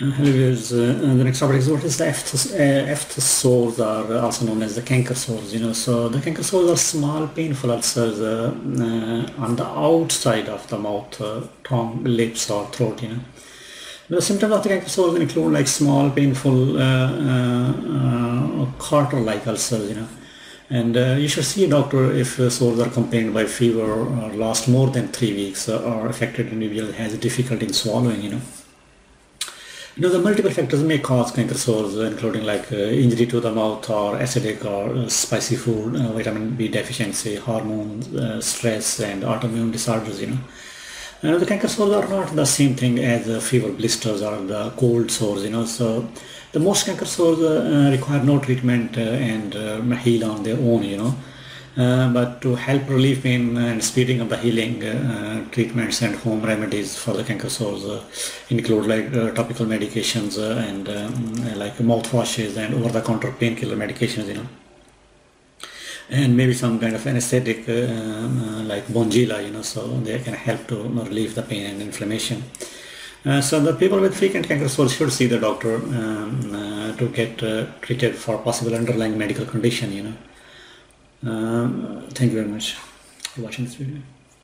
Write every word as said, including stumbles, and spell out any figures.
Uh, hello viewers, uh, uh, the next topic is what is the Ephthes, uh, Ephthes sores, are also known as the canker sores. You know, so the canker sores are small painful ulcers uh, uh, on the outside of the mouth, uh, tongue, lips or throat. You know, the symptoms of the canker sores include like small painful uh, uh, uh, quarter-like ulcers. You know, and uh, you should see a doctor if uh, sores are accompanied by fever or last more than three weeks uh, or affected individual has difficulty in swallowing. You know. You know, the multiple factors may cause canker sores, including like uh, injury to the mouth or acidic or uh, spicy food, uh, vitamin B deficiency, hormones, uh, stress, and autoimmune disorders. You know, uh, the canker sores are not the same thing as uh, fever blisters or the cold sores. You know, so the most canker sores uh, uh, require no treatment uh, and uh, heal on their own. You know. Uh, but to help relieve pain and speeding up the healing, uh, treatments and home remedies for the canker sores uh, include like uh, topical medications uh, and um, like mouthwashes and over-the-counter painkiller medications, you know, and maybe some kind of anesthetic uh, uh, like Bonjela, you know, so they can help to relieve the pain and inflammation. Uh, so the people with frequent canker sores should see the doctor um, uh, to get uh, treated for possible underlying medical condition, you know. Um, thank you very much for watching this video.